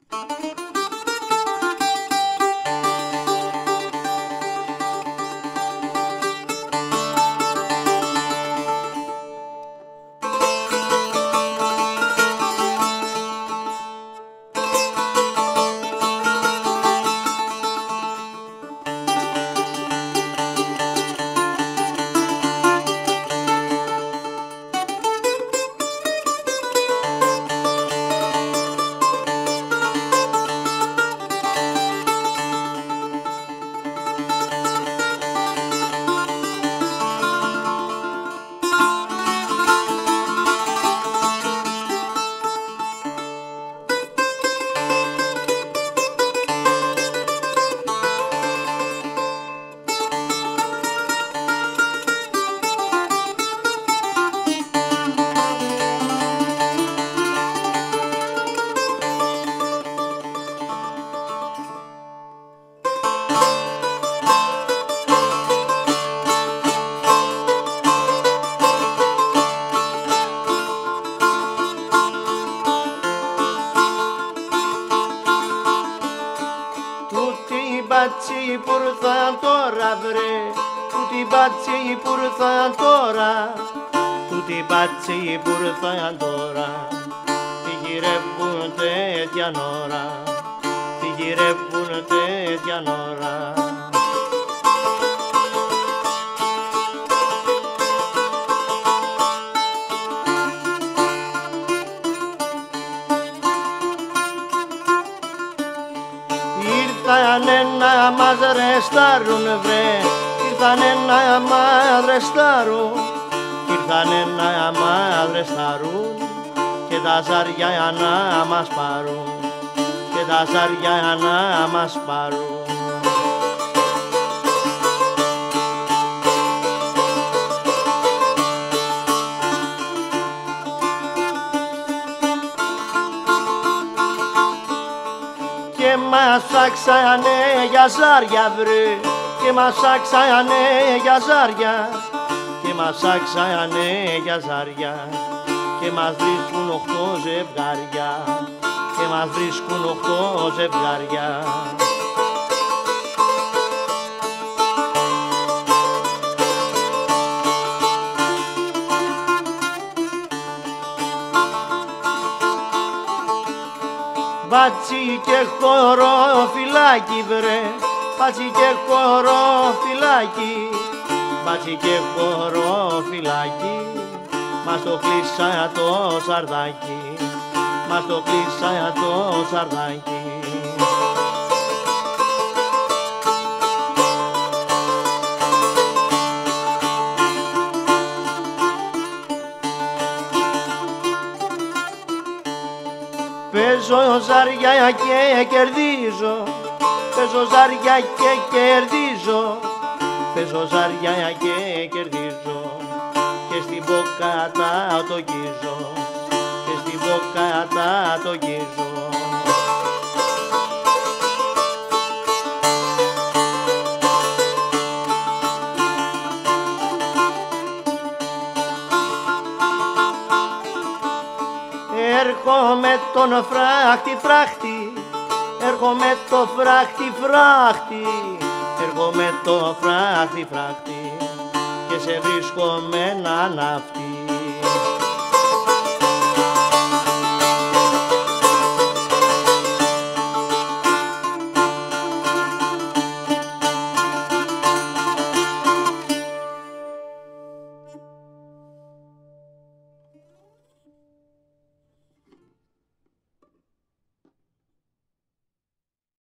μπάτσι που ήρθαν τώρα βρε, τούτη μπάτσι που ήρθαν τώρα, τούτη μπάτσι που ήρθαν τώρα, τι γυρεύουν τέτοια ώρα, τι γυρεύουν τέτοια ώρα. Ήρθανε να μας ρεστάρουν βρε, ήρθανε να μας ρεστάρουν, ήρθανε να μας ρεστάρουν και τα ζάρια να μας πάρουν, και τα ζάρια να μας πάρουν. Και μας άξανε για ζάρια βρε, και μας άξανε για ζάρια, και μας άξανε για ζάρια, και μας βρίσκουν 8 ζευγάρια, και μας βρίσκουν 8 ζευγάρια. Μπάτσι και χωροφυλάκι βρε, μπάτσι και χωροφυλάκι, μπάτσι και χωροφυλάκι, μας το κλείσα το σαρδάκι, μας το κλείσα το σαρδάκι. Παίζω ζάρια και κερδίζω, παίζω ζάρια και κερδίζω, παίζω ζάρια και κερδίζω, και στην μποκάτα το γίζω, και στην μποκάτα το γίζω. Έρχομαι τον φράχτη φράχτη, έρχομαι το φράχτη φράχτη, έρχομαι το φράχτη φράχτη, και σε βρίσκω με ένα ναύτη,